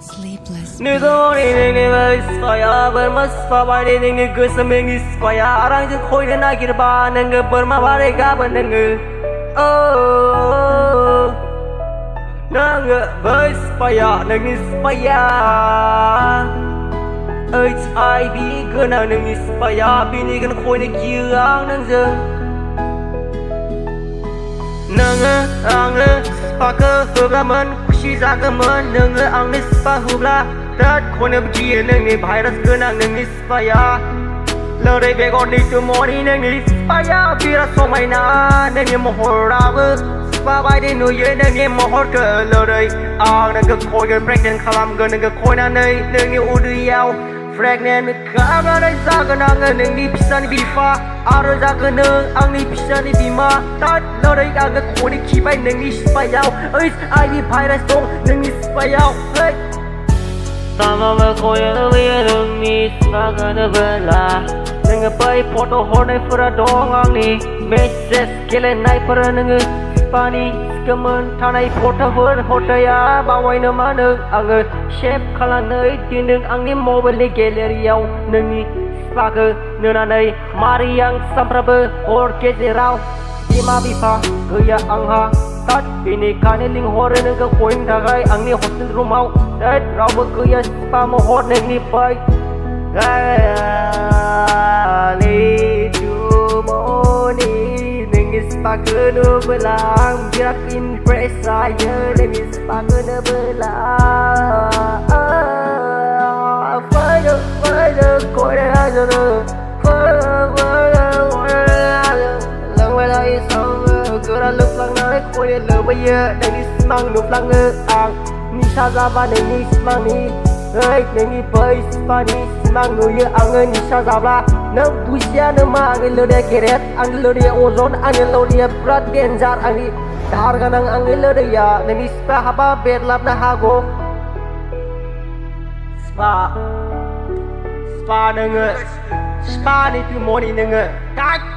Sleepless. Nidoni nini spaya bermas pabari nini gusaming spaya arang je khoi na kirba nang berma bare ga banang oh nang spaya nang spaya 𝐵𝒮𝒰 gana nang spaya bini kan khoi na kiang nang je nang ang spaka hublaman kushi zagaman nang ang spa hubla Tết khôi nếp chia nâng nếp virus cơ năng nâng nếp spaya Lỡ đây về gọi đi từ mô đi nâng nếp spaya Vì ra số mày ná nâng nếp mô hồ ra vơ Spa bài đi nuôi dưới nâng nếp mô hồ cơ Lỡ đây nâng ngực khôi gần pregnant khá làm gần nâng ngực khôi nà nơi nâng nếp u đưa yào Pregnant khá ra đây ra gần nâng nâng nếp pisa nếp bifa Aro ra gần nâng ang nếp pisa nếp bima Tết lỡ đây ngực khôi nếp chi bay nâng nếp spaya 𝐵𝒮𝒰 virus tông nâng nếp spaya Sama berkoya wirung ni semangat bela Nengah pai foto hornai peradong ang ni Message kelen nai peraneng Spani skemen tanai foto ber hotaya bawai nama neng ang shape kalan nai tineng ang ni mobile ni galeri yau neng ni spake nenanai mari yang samprabe hor kezerau Ima bipa kaya ang ha Tết ini kane ling hore neng ke koin dagai ang ni hostel rumau Tết rau berkuya spa mo hot neng ni pai ni tu mo ni neng spa kena belang biar impress saya neng spa kena belang Fire koi dah ada Kera lục lăng nói khôi lỡ bây giờ đang đi mang nụ lăng ang ni sa ra ba này ni mang ni ơi này ni bơi spa ni mang nụ như ang ni sa ra ba nang pusia nang ma ang lỡ đây keret ang lỡ đây ozon ang lỡ đây berat danger ang ni dar ganang ang lỡ đây ya này ni spa haba bed lap na hago spa nang spa ni tu mo ni nang